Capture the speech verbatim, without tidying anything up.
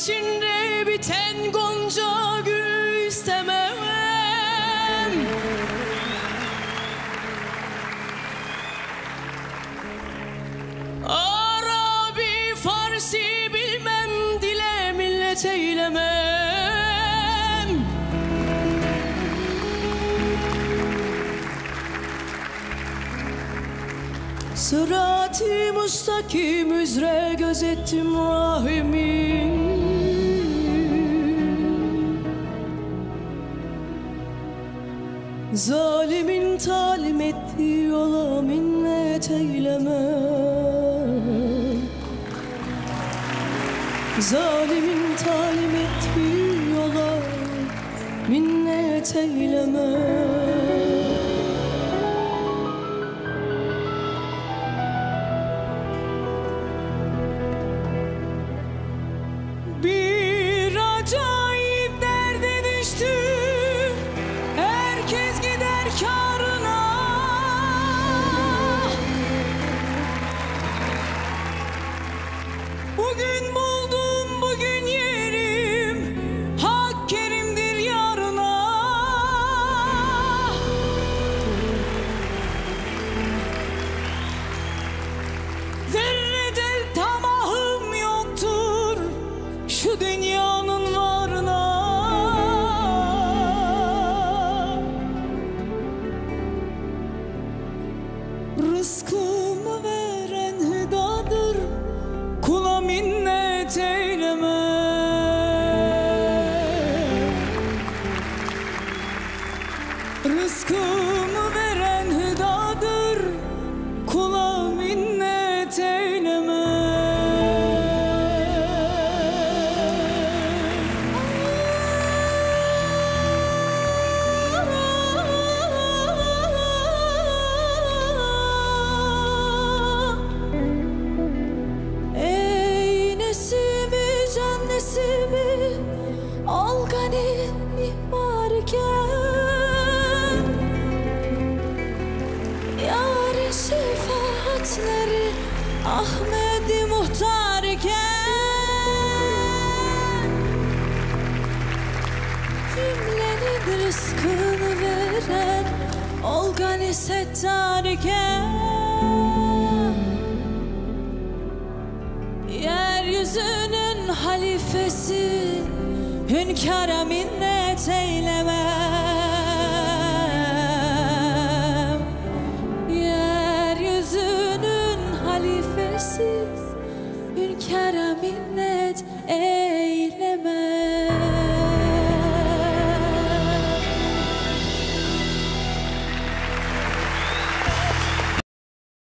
içinde biten gonca gül istemem. Arabi, Farsi bilmem, dile millet eylemem. Sırat-ı müstakim üzere gözettim rahimi. Zalimin talim ettiği yola minnet eylemem. Zalimin talim ettiği yola minnet eylemem. Bir acayip derde düştüm, herkes gider kârına. Bugün buldum, bugün yerim, Hak Kerim'dir yarına. Zerrece tamahım yoktur şu dünyanın varına. Rızkımı veren hüdadır, kula minnet eylemem. Rızkımı veren hüdadır, kula minnet eylemem. Ey nesimi can nesimi, al gani ihbarken, yâr-ı şefaatleri Ahmed-i Muhtar iken, cümlenin rızkını veren ol gani settar iken, yeryüzünün halifesi hünkâra minnet eylemem. Yeryüzünün halifesi hünkâra minnet